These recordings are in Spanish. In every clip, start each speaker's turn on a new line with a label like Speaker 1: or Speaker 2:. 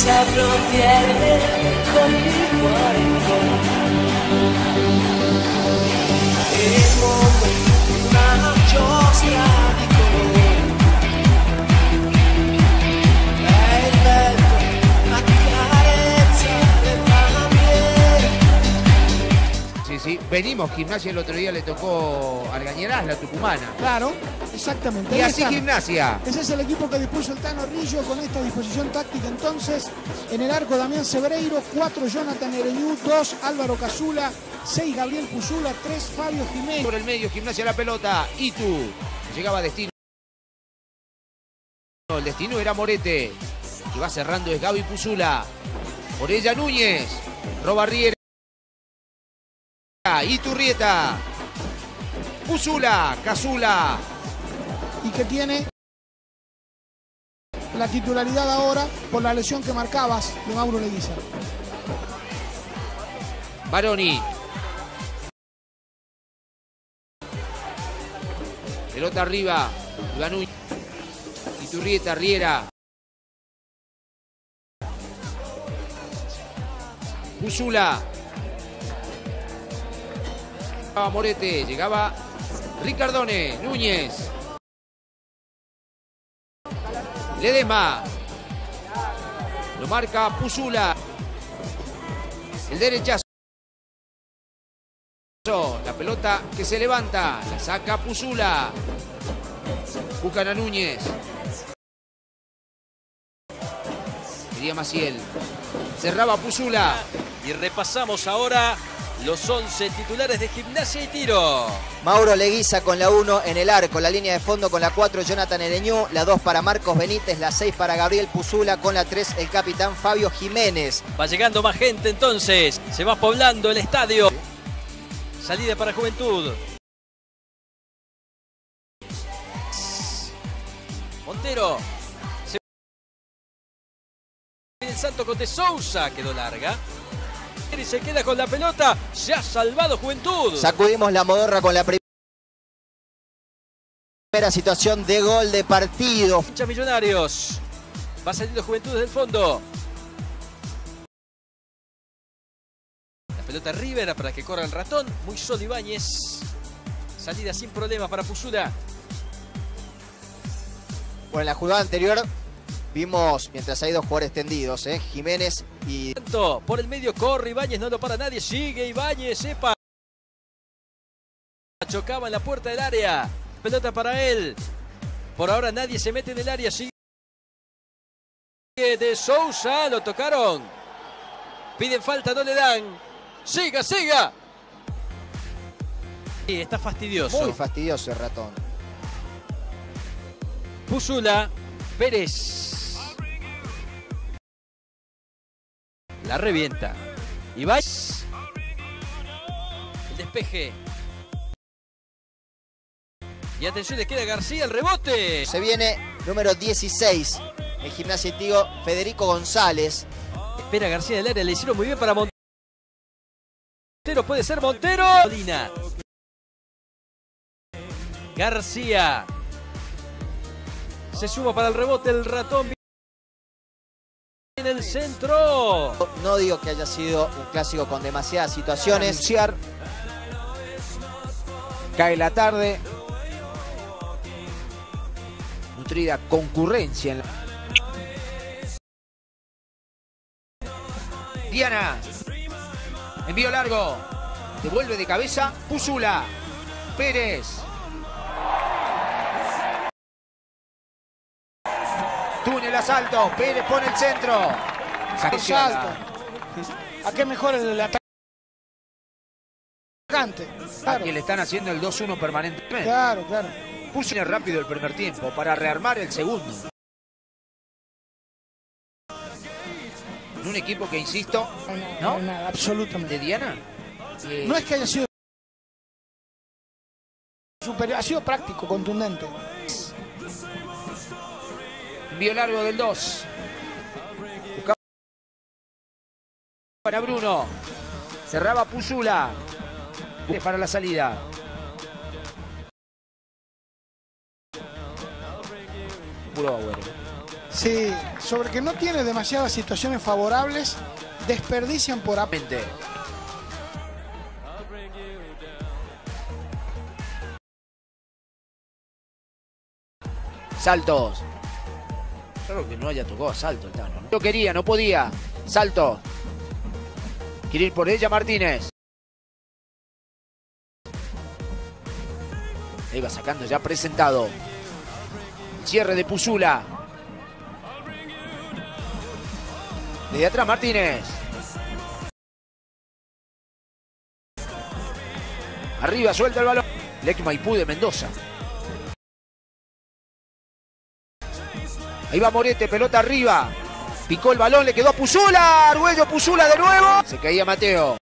Speaker 1: senza frontiere, con il cuore in gola. Il mondo una giostra di colori, è il vento a carezza le bandiere.
Speaker 2: Sí, sí, venimos, Gimnasia el otro día le tocó a Argañarás, la tucumana.
Speaker 3: Claro, exactamente.
Speaker 2: Y
Speaker 3: Ahí
Speaker 2: así
Speaker 3: está.
Speaker 2: Gimnasia.
Speaker 3: Ese es el equipo que dispuso el Tano Rillo con esta disposición táctica. Entonces, en el arco Damián Sebreiro, 4 Jonathan Ereñú, 2 Álvaro Cazula, 6 Gabriel Puzula, 3 Fabio Jiménez.
Speaker 2: Por el medio, Gimnasia la pelota. Itu. Llegaba a Destino. El destino era Morete. Y va cerrando es Gaby Puzula. Por ella Núñez. Roba Riera. Iturrieta. Puzula. Cazula.
Speaker 3: Y que tiene la titularidad ahora por la lesión que marcabas de Mauro Leguiza.
Speaker 2: Baroni. Pelota arriba. Iván Núñez. Iturrieta, Riera. Puzula. Llegaba Morete. Llegaba Ricardone. Núñez. Ledesma. Lo marca Puzula. El derechazo. La pelota que se levanta. La saca Puzula. Buscan a Núñez. Quería Maciel. Cerraba Puzula.
Speaker 4: Y repasamos ahora los 11 titulares de Gimnasia y Tiro.
Speaker 5: Mauro Leguiza con la 1 en el arco, la línea de fondo con la 4 Jonathan Ereñú, la 2 para Marcos Benítez, la 6 para Gabriel Puzula, con la 3 el capitán Fabio Jiménez.
Speaker 4: Va llegando más gente entonces. Se va poblando el estadio. Salida para Juventud. Montero. El Santo con De Sousa. Quedó larga. Y se queda con la pelota. Se ha salvado Juventud.
Speaker 5: Sacudimos la modorra con la primera situación de gol de partido.
Speaker 4: Hincha Millonarios. Va saliendo Juventud desde el fondo. La pelota Rivera para que corra el ratón. Muy solo Ibáñez. Salida sin problema para Puzula.
Speaker 5: Bueno, en la jugada anterior vimos, mientras hay dos jugadores tendidos, Jiménez y...
Speaker 4: Por el medio corre Ibáñez, no lo para nadie. Sigue Ibáñez, epa. Chocaba en la puerta del área. Pelota para él. Por ahora nadie se mete en el área. Sigue De Sousa, lo tocaron. Piden falta, no le dan. Siga, siga. Sí, está fastidioso.
Speaker 5: Muy fastidioso el ratón.
Speaker 4: Puzula, Pérez. La revienta. Ibáñez. El despeje. Y atención, le queda García, el rebote.
Speaker 5: Se viene número 16 en Gimnasia y Tiro, Federico González.
Speaker 4: Espera García del área, le hicieron muy bien para Montero. Puede ser Montero. Molina. García. Se suma para el rebote el ratón. En el centro.
Speaker 5: No digo que haya sido un clásico con demasiadas situaciones.
Speaker 2: Cae la tarde. Nutrida concurrencia en la... Diana. Envío largo. Devuelve de cabeza. Puzula. Pérez. Túnel asalto. Pérez pone el centro.
Speaker 3: Salto. ¿A qué mejor el atacante? Claro.
Speaker 2: Que le están haciendo el 2-1 permanentemente.
Speaker 3: Claro, claro.
Speaker 2: Puso rápido el primer tiempo para rearmar el segundo. En un equipo que, insisto,
Speaker 3: No, nada, absolutamente.
Speaker 2: de Diana.
Speaker 3: No es que haya sido superior, ha sido práctico, contundente.
Speaker 2: Envío largo del 2. Buscaba para Bruno. Cerraba Puzula. Para la salida. Puro Agüero.
Speaker 3: Sí, sobre que no tiene demasiadas situaciones favorables, desperdician por
Speaker 2: Mente. Saltos. Claro que no haya tocado a Salto el Tano. No quería, no podía. Salto. Quiere ir por ella Martínez. Ahí va sacando ya presentado. Cierre de Pusula. Desde atrás Martínez. Arriba suelta el balón. Lec Maipú de Mendoza. Ahí va Morete, pelota arriba. Picó el balón, le quedó a Pusula. Argüello, Pusula de nuevo. Se caía Mateo.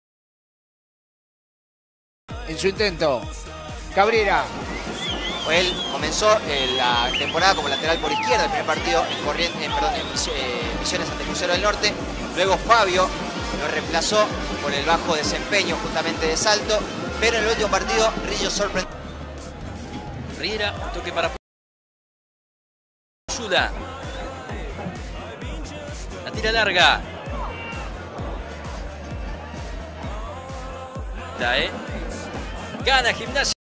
Speaker 2: En su intento. Cabrera.
Speaker 5: Él comenzó la temporada como lateral por izquierda, el primer partido en Misiones ante Crucero del Norte. Luego Fabio lo reemplazó por el bajo desempeño justamente de Salto. Pero en el último partido, Rillo sorprendió.
Speaker 4: Riera, toque para Pusula. La tira larga. Gana Gimnasia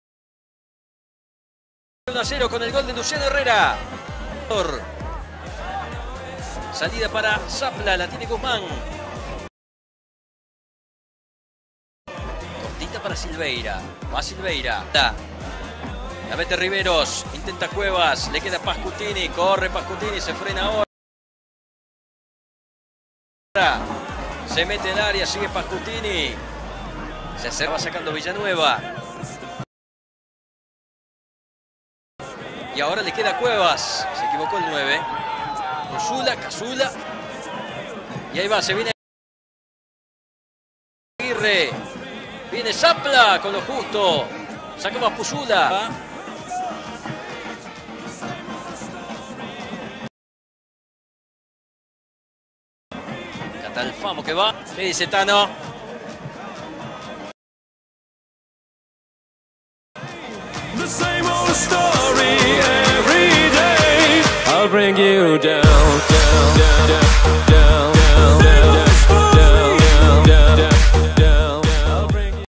Speaker 4: 1-0 con el gol de Luciano Herrera. Salida para Zapla, la tiene Guzmán. Cortita para Silveira. Va Silveira. La mete Riveros. Intenta Cuevas. Le queda Pascutini. Corre Pascutini. Se frena ahora. Se mete en el área. Sigue Pascutini. Se va sacando Villanueva. Y ahora le queda Cuevas. Se equivocó el 9. Casula. Y ahí va, se viene Aguirre. Viene Zapla con lo justo. Saca más Pusula. Catalfamo que va. ¿Qué dice Tano?
Speaker 1: The same old story every day. I'll bring you down, down, down, down.